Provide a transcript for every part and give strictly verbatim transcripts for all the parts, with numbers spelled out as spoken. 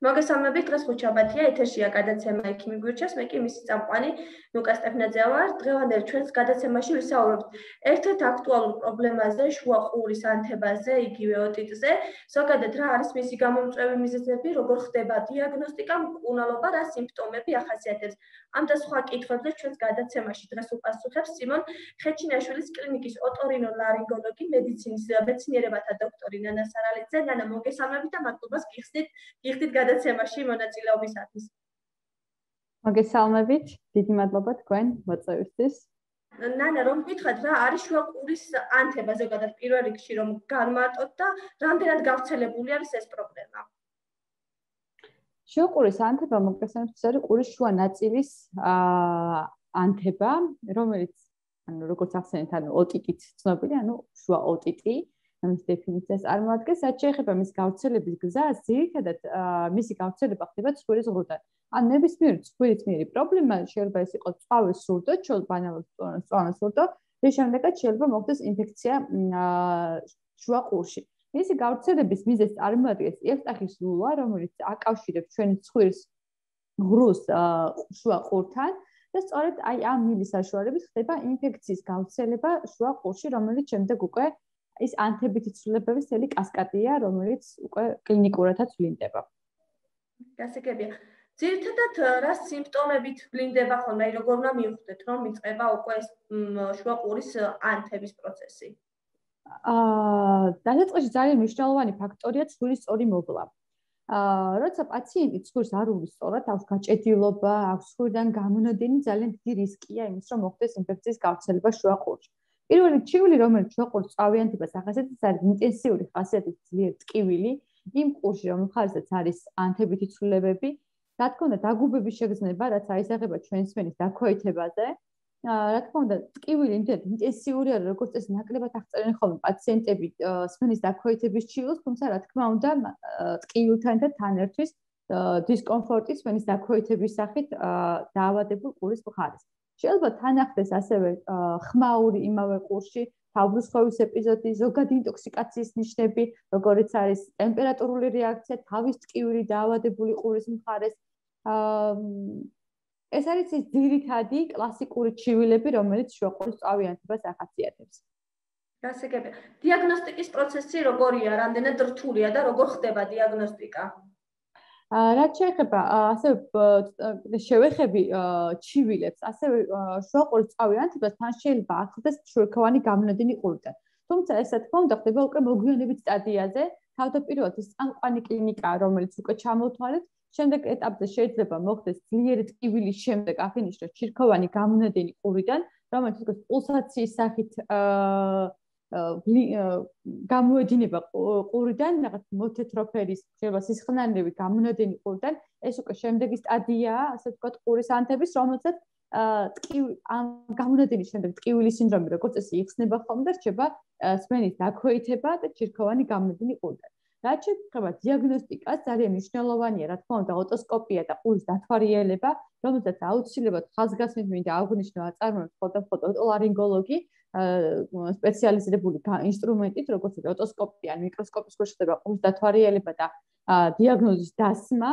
მოგესალმებით, დღეს ხუთშაბათია, ეთერშია გადაცემა ექიმი გვირჩევს, მე კი მისი წამყვანი ნუკა სტეფნაძე ვარ. დღევანდელ ჩვენს გადაცემაში ვისაუბრებთ ერთ-ერთ აქტუალურ პრობლემაზე, შუაყურის ანთებაზე, იგივე ოტიტზე. ზოგადად რა არის მისი გამომწვევი მიზეზები, როგორ ხდება დიაგნოსტიკა, მკურნალობა, რა სიმპტომები ახასიათებს. ამ და სხვა კითხვებზე ჩვენს გადაცემაში დღეს უპასუხებს სიმონ ხეჩინაშვილის კლინიკის ოტორინოლარინგოლოგი, მედიცინის მეცნიერებათა დოქტორი ნანა სარალიძე. ნანა, მოგესალმებით და მადლობას გიხსნით, გიხდით გადაცემაში მონაწილეობისათვის. მოგესალმებით, დიდი მადლობა თქვენ მოწვევისთვის. ნანა, რომ გითხრათ რა არის შუაყურის ანთება ზოგადად პირველ რიგში რომ განმარტოთ და რამდენად გავრცელებული არის ეს პრობლემა? შუაყურის ანთება მოგესალმებით არის ყურის შუა ნაწილის ანთება, რომელიც ანუ როგორც ახსენეთ, ანუ ოტიტით ცნობილი, ანუ შუა ოტიტი. ამის დეფინიციას წარმოადგენს, რაც შეეხება მის გავრცელების გზას, ძირითადად მისი გავრცელება ხდება ცხვირის ღრუდან. ან ნებისმიერი ცხვირისმიერი პრობლემა შეიძლება ეს იყოს წვავის სურდო, ჩოლბანალოს წვავის სურდო, რის შემდეგაც შეიძლება მოხდეს ინფექცია შუა ყურში. მისი გავრცელების მიზეზს წარმოადგენს ევტახის ლულა, რომელიც აკავშირებს ჩვენი ცხვირის ღრუს შუა ყურთან და სწორედ აი ამ მილის საშუალებით ხდება ინფექციის გავრცელება შუა ყურში, რომელიც შემდეგ უკვე ის ანთებითი ცვლილებების მთელი კასკადია, რომელიც უკვე კლინიკურადაც ვლინდება. გასაგებია. ძირითადად რა სიმპტომებით ვლინდება ხოლმე, აი როგორ უნდა მივხვდეთ, რომ იწყება უკვე ეს შუაყურის ანთების პროცესი? აა, დასაწყისში ძალიან მნიშვნელოვანი ფაქტორია ცხვირის სწორი მოვლა. აა, როცა პაციენტი ცხვირს არ უვლის სწორად, აქვს გაჭედილობა, აქვს ცხვირიდან გამონადენი, ძალიან დიდი რისკია იმის, რომ მოხდეს ინფექციის გავრცელება შუა ყურში. პირველი ჩივილი, რომელიც შუაყურის წავიანთებას ახასიათებს, არის ინტენსიური ხასიათის ძლიერ ტკივილი, იმ ყურში, რომელ ხარისაც არის ანთებითი ცვლილებები, რა თქმა უნდა, დაგუბების შეგრძნება, რაც აისახება ჩვენს სმენის დაქვეითებაზე. რა თქმა უნდა, ტკივილი იმდენად ინტენსიური არის, როგორც ეს ნაკლებად აღწერენ ხოლმე პაციენტები სმენის დაქვეითების ჩივილს, თუმცა რა თქმა უნდა, ტკივილთან და თან ერთვის დისკომფორტი სმენის დაქვეითების სახით დაავადებულ ყურის მხარეს. შეიძლება თან ახდეს ასევე ხმაური იმავე ყურში, თავბრუსხოვის ეპიზოდი, ზოგადი ინტოქსიკაციის ნიშნები, როგორიც არის ტემპერატურული რეაქცია, თავის ტკივილი დაავადებული ყურის მხარეს. ეს არის ის ძირითადი კლასიკური ჩივილები, რომელიც შუაყურის წავიანთებას ახასიათებს. გასაგებია. დიაგნოსტიკის პროცესი როგორია, რამდენად რთულია და როგორ ხდება დიაგნოსტიკა? რაც შეეხება ასევე შევეხები ჩივილებს, ასევე შუაყურის წავიანთებას თან შეიძლება ახლდეს შურქოვანი გამონადენი ყურიდან. თუმცა ეს რა თქმა უნდა ხდება უკვე მოგვიანებით სტადიაზე, თავდაპირველად ეს წამყვანი კლინიკაა, რომელიც უკვე ჩამოვთვალეთ, შემდეგ ეტაპზე შეიძლება მოხდეს ძლიერი ტკივილის შემდეგ აღინიშნოს შირქოვანი გამონადენი ყურიდან, რომელიც უკვე პულსაციის სახით გამოედინება ყურიდან, რაღაც მოთეთროფერის, შეიძლება სისხლნარევი გამონადენი ყურიდან, ეს უკვე შემდეგი სტადიაა, ასე ვთქვათ, ყურის ანთების, რომელსაც ამ გამონადენის შემდეგ ტკივილის სინდრომი, როგორც წესი, იხსნება ხოლმე და რჩება სმენის დაქვეითება და ჩირქოვანი გამონადენი ყურიდან. რაც შეეხება დიაგნოსტიკას, ძალიან მნიშვნელოვანია, რა თქმა უნდა, ოტოსკოპია და ყურის დათვალიერება, რომელსაც აუცილებლად ხაზგასმით მინდა აღვნიშნო, აწარმოებს მხოლოდ ოტოლარინგოლოგი, სპეციალიზირებული ინსტრუმენტით, როგორც ოტოსკოპია, ან მიკროსკოპის ქვეშ ხდება ყურის დათვალიერება და დიაგნოზის დასმა.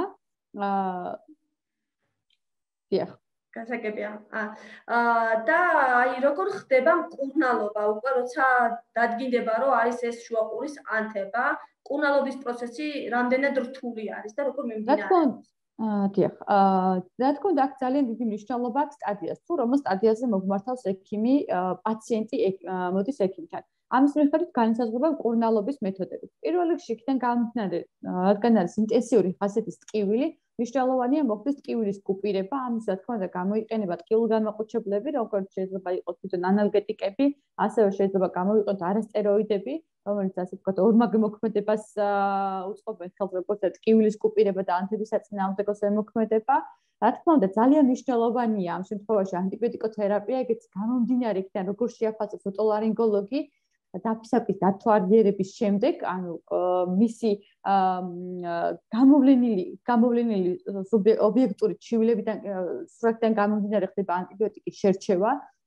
დიახ. გასაგებია. და აი როგორ ხდება მკურნალობა, უკვე როცა დადგინდება, რომ არის ეს შუაყურის ანთება, მკურნალობის პროცესი რამდენად რთული არის და როგორ მიმდინარეობს? დიახ. რა თქმა უნდა, აქ ძალიან დიდი მნიშვნელობა აქვს სტადიას, თუ რომელ სტადიაზე მოგმართავს ექიმი პაციენტი მოდის ექიმთან. ამის მიხედვით განისაზღვრება მკურნალობის მეთოდები. პირველ რიგში იქიდან გამომდინარე, რადგან არის ინტენსიური ხასიათის ტკივილი, მნიშვნელოვანია მოხდეს ტკივილის კუპირება, ამის რა თქმა უნდა გამოიყენება ტკივილგანმაყუჩებლები, როგორც შეიძლება იყოს თვითონ ანალგეტიკები, ასევე შეიძლება გამოვიყენოთ არასტეროიდები, რომელიც ასე ვთქვათ, ორმაგ მოქმედებას უწყობენ ხელს, როგორც ტკივილის კუპირება და ანთების საწინააღმდეგო ზემოქმედება. რა თქმა უნდა, ძალიან მნიშვნელოვანია ამ შემთხვევაში ანტიბიოტიკოთერაპია, ეგეც გამომდინარე იქიდან, როგორ შეაფასებს ოტოლარინგოლოგი დაფისაკის დათვალიერების შემდეგ, ანუ მისი გამოვლენილი გამოვლენილი ობიექტური ჩივილებიდან სურათიდან გამომდინარე ხდება ანტიბიოტიკის შერჩევა,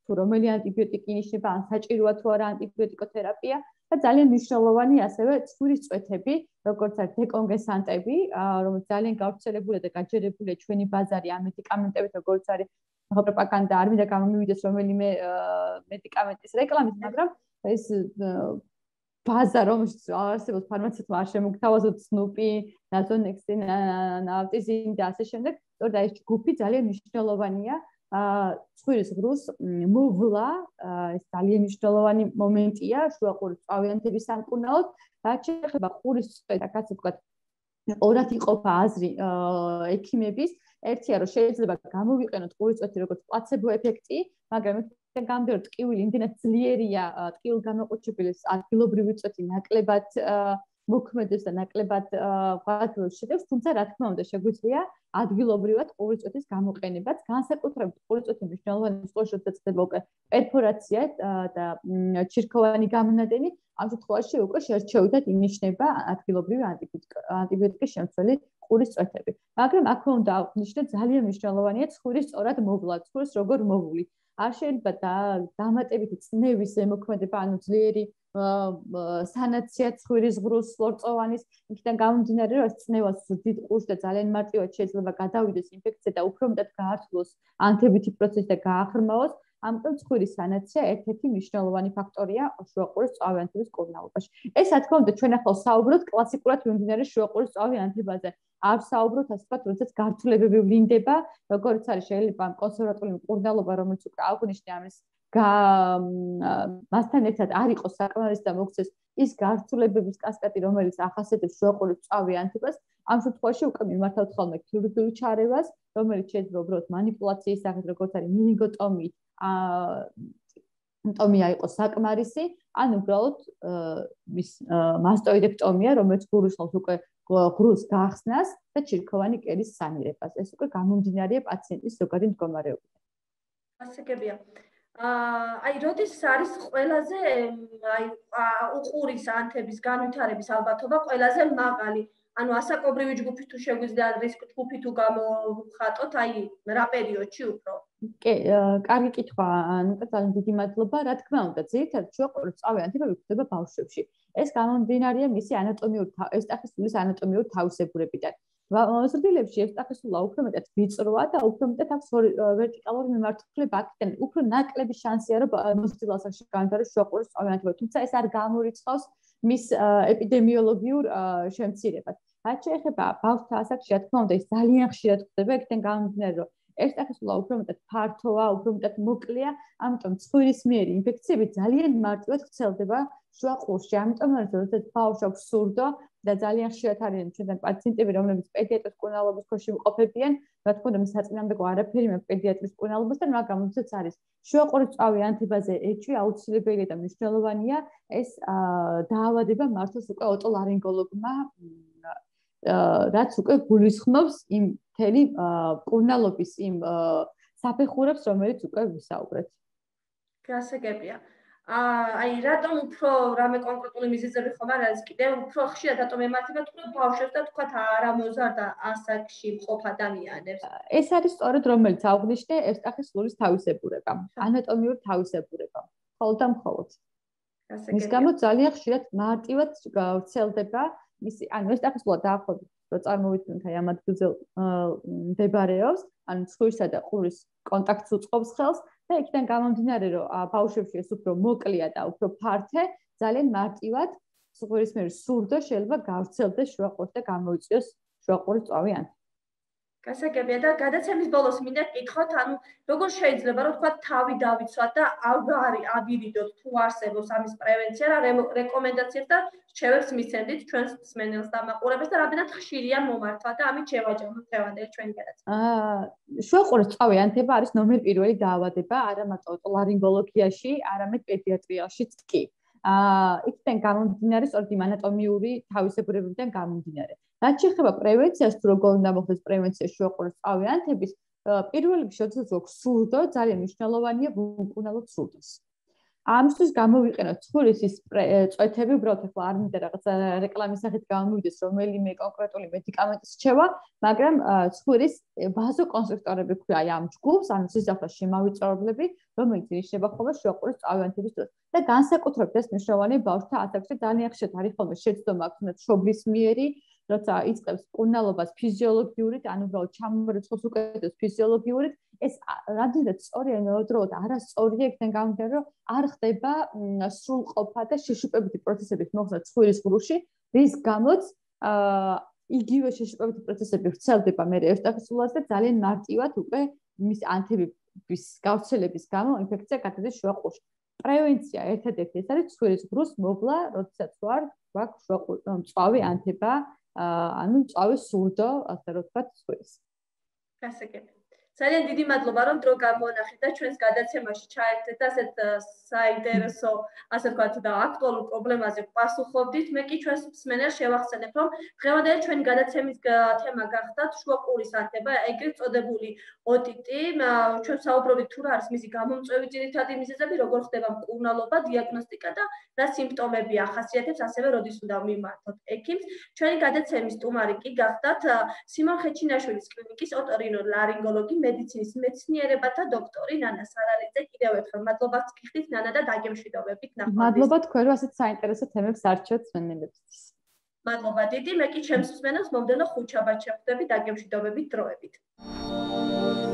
თუ რომელი ანტიბიოტიკი ინიშნება, ან საჭიროა თუ არა ანტიბიოტიკოთერაპია და ძალიან მნიშვნელოვანი ასევე ცხვირის წვეთები, როგორც არის დეკონგესანტები, რომელიც ძალიან გავრცელებულია და გაჯერებულია ჩვენი ბაზარი ამ მედიკამენტებით, როგორც არის პროპაგანდა, არ მინდა გამომივიდეს რომელიმე მედიკამენტის რეკლამით, მაგრამ ეს ბაზა, რომელშიც არსებობს ფარმაცევტმა არ შემოგთავაზოთ სნუპი, ნაზონექსი, ნავტიზინი და ასე შემდეგ, სწორედ ეს ჯგუფი ძალიან მნიშვნელოვანია. ცხვირის ღრუს მოვლა, ეს ძალიან მნიშვნელოვანი მომენტია შუაყურის წავიანთების სამკურნალოდ, რაც შეეხება ყურის წვეთს, ასე ვთქვათ, ორად იყოფა აზრი ექიმების. ერთია, რომ შეიძლება გამოვიყენოთ ყურის წვეთი როგორც პლაცებო ეფექტი, მაგრამ იქიდან გამომდინარე, ტკივილი იმდენად ძლიერია, ტკივილ გამოყუჩებლის ადგილობრივი წვეთი ნაკლებად მოქმედებს და ნაკლებად ღვაწლს შედევს, თუმცა რა თქმა უნდა შეგვიძლია ადგილობრივად ყურის წვეთის გამოყენებაც, განსაკუთრებით ყურის წვეთი მნიშვნელოვანი სიტუაციაში, როდესაც ხდება უკვე პერფორაცია და ჩირქოვანი გამონადენი, ამ შემთხვევაში უკვე შერჩევიდან ინიშნება ადგილობრივი ანტიბიოტიკის შემცველი ყურის წვეთები. მაგრამ აქვე უნდა აღვნიშნო, ძალიან მნიშვნელოვანია ცხვირის სწორად მოვლა, ცხვირის როგორ მოვლი. არ შეიძლება დამატებითი წნევის ზემოქმედება, ანუ ძლიერი სანაცია ცხვირის ღრუს ლორწოვანის, იქიდან გამომდინარე, რომ ეს წნევას ზრდით ყურს და ძალიან მარტივად შეიძლება გადავიდეს ინფექცია და უფრო მეტად გაართულოს ანთებითი პროცესი და გაახრმავოს. ამიტომ ცხვირის სანაცია ერთ-ერთი მნიშვნელოვანი ფაქტორია შუაყურის წავიანთების მკურნალობაში. ეს რა თქმა უნდა ჩვენ ახლა საუბრობთ კლასიკურად მიმდინარე შუაყურის წავიანთებაზე. არ საუბრობთ ასე ვთქვათ, როდესაც გართულებები ვლინდება, როგორც არის შეიძლება კონსერვატული მკურნალობა, რომელიც უკვე აღვნიშნე ამის მასთან ერთად არ იყოს საკმარისი და მოქცეს ის გართულებების კასკადი, რომელიც ახასიათებს შუაყურის წავიანთებას, ამ შემთხვევაში უკვე მიმართავთ ხოლმე ქირურგიულ ჩარევას, რომელიც შეიძლება უბრალოდ манипуляციის სახით, როგორც არის მინიგოტომი, ტომია იყოს საკმარისი, ან უბრალოდ მის მასტოიდექტომია, რომელიც გულისხმობს უკვე ღრუს გახსნას და ჩირქოვანი კერის სანირებას. ეს უკვე გამომდინარეა პაციენტის ზოგადი მდგომარეობიდან. ასეკებია. აი, როდის არის ყველაზე აი უყურის ანთების განვითარების ალბათობა ყველაზე მაღალი? ანუ ასაკობრივი ჯგუფი თუ შეგვიძლია რისკ ჯგუფი თუ გამოვხატოთ, აი რა პერიოდში უფრო? კი, კარგი კითხვა, ანუტა, ძალიან დიდი მადლობა. რა თქმა უნდა, ძირითადად შუაყურის წავიანთებები გვხვდება ბავშვებში. ეს გამომდინარეა მისი ანატომიური ევსტახისულის ანატომიური თავისებურებიდან. მოზრდილებში ევსტახისულა უფრო მეტად ვიწროა და უფრო მეტად აქვს ვერტიკალური მიმართულება, აქედან უფრო ნაკლები შანსია, რომ მოზრდილ ასაკში განვითარდეს შუაყურის წავიანთება, თუმცა ეს არ გამორიცხავს მის ეპიდემიოლოგიურ შემცირებას. რაც შეეხება ბავშვთა ასაკში, რა თქმა უნდა, ის ძალიან ხშირად ხდება, იქიდან გამომდინარე, რომ ევსტახისულა უფრო მეტად ფართოა, უფრო მეტად მოკლეა, ამიტომ ცხვირის მიერი ინფექციები ძალიან მარტივად ვრცელდება შუაყურში. ამიტომ როდესაც ბავშვს აქვს სურდო და ძალიან ხშირად არიან ჩვენთან პაციენტები, რომლებიც პედიატრის მკურნალობის ქვეშ იმყოფებიან, რა თქმა უნდა, მის საწინააღმდეგო არაფერი მაქვს პედიატრის მკურნალობასთან, მაგრამ როდესაც არის შუაყურის წავიანთებაზე ეჭვი, აუცილებელია და მნიშვნელოვანია ეს დაავადება მართოს უკვე ოტოლარინგოლოგმა, რაც უკვე გულისხმობს იმ მთელი მკურნალობის იმ საფეხურებს, რომელიც უკვე ვისაუბრეთ. გასაგებია. აი, რატომ უფრო რამე კონკრეტული მიზეზები ხომ არ არის კიდევ უფრო ხშირად რატომ ემართება თქო ბავშვებს და თქვა არამოზარდა ასაკში მყოფ ადამიანებს? ეს არის სწორედ რომელიც აღვნიშნე ევსტახისულის თავისებურება, ანატომიური თავისებურება. მხოლოდ და მხოლოდ. გასაგებია. მის გამო ძალიან ხშირად მარტივად ვრცელდება მისი, ანუ ევსტახისულა დაახლოებით რო წარმოვიდგინოთ აი ამ ადგილზე მდებარეობს, ანუ ცხვირსა და ყურის კონტაქტს უწყობს ხელს და იქიდან გამომდინარე, რომ ბავშვებში ეს უფრო მოკლეა და უფრო ფართე, ძალიან მარტივად ცხვირის მიერ სურდო შეიძლება გავრცელდეს შუაყურს და გამოიწვიოს შუაყურის წავიანთება. გასაგებია და გადაცემის ბოლოს მინდა გითხოთ, ანუ როგორ შეიძლება რომ თქვა თავი დავიცვათ და ავარი ავირიდოთ თუ არსებობს ამის პრევენცია და რეკომენდაციებს და რჩევებს მისცემთ ჩვენს მსმენელს და მაყურებელს და რამდენად ხშირია მომართვა და ამით შევაჯამოთ დღევანდელი ჩვენი გადაცემა. აა შუაყურის წავიანთება არის ნომერ პირველი დაავადება არა მარტო ოტოლარინგოლოგიაში, არამედ პედიატრიაშიც კი. აა იქიდან გამომდინარე, სწორედ იმ ანატომიური თავისებურებებიდან გამომდინარე. რაც შეეხება პრევენციას, თუ როგორ უნდა მოხდეს პრევენცია შუაყურის წავიანთების, პირველ რიგში როდესაც გვაქვს სურდო, ძალიან მნიშვნელოვანია ვუმკურნალოთ სურდოს. ამისთვის გამოვიყენოთ ცხვრის ის წვეთები, უბრალოდ ახლა არ მინდა რაღაც რეკლამის სახით გამოვიდეს რომელიმე კონკრეტული მედიკამენტის რჩევა, მაგრამ ცხვრის ბაზოკონსტრუქტორები ქვია ამ ჯგუფს, ანუ სისხლის შემავიწროებლები, რომელიც ინიშნება ხოლმე შუაყურის წავიანთების დროს. და განსაკუთრებით ეს მნიშვნელოვანი ბავშვთა ასაკში ძალიან ხშირად არის ხოლმე შეცდომა აქვს შობლისმიერი, როცა იწყებს მკურნალობას ფიზიოლოგიურად, ანუ უბრალოდ ჩამორიცხავს უკეთებს ფიზიოლოგიურად, ეს რამდენად სწორია ნეოდროოდ არასწორია იქიდან გამომდინარე, რომ არ ხდება სრულყოფა და შეშუპებითი პროცესების მოხსნა ცხვირის ღრუში, რის გამოც იგივე შეშუპებითი პროცესები ვრცელდება მე ევსტაფისულას და ძალიან მარტივად უკვე მის ანთების გავრცელების გამო ინფექცია გადადის შუაყურში. პრევენცია ერთადერთი ეს არის ცხვირის ღრუს მოვლა, როდესაც ვარ გვაქვს მწვავე ანთება, ანუ მწვავე სურდო, ასე რომ ვთქვათ, ცხვირის. გასაგები. ძალიან დიდი მადლობა, რომ დრო გამონახეთ და ჩვენს გადაცემაში ჩაერთეთ და ასეთ საინტერესო, ასე ვთქვათ, და აქტუალურ პრობლემაზე პასუხობდით. მე კი ჩვენს მსმენელს შევახსენებ, რომ დღევანდელი ჩვენი გადაცემის თემა გახდათ შუაყურის ანთება, ეგრეთ წოდებული ოტიტი. ჩვენ საუბრობთ თუ რა არის მისი გამომწვევი ძირითადი მიზეზები, როგორ ხდება მკურნალობა, დიაგნოსტიკა და რა სიმპტომები ახასიათებს, ასევე როდის უნდა მიმართოთ ექიმს. ჩვენი გადაცემის სტუმარი კი გახდათ სიმონ ხეჩინაშვილის კლინიკის ოტორინოლარინგოლოგი, მედიცინის მეცნიერებათა დოქტორი ნანა სარალიძე. კიდევ ერთხელ მადლობას გიხდით ნანა და დაგემშვიდობებით ნახვამდის. მადლობა თქვენ რომ ასეთ საინტერესო თემებს არჩევთ მსმენელებისთვის. მადლობა დიდი, მე კი ჩემს მსმენელს მომდევნო ხუთშაბათს შევხვდები დაგემშვიდობებით დროებით.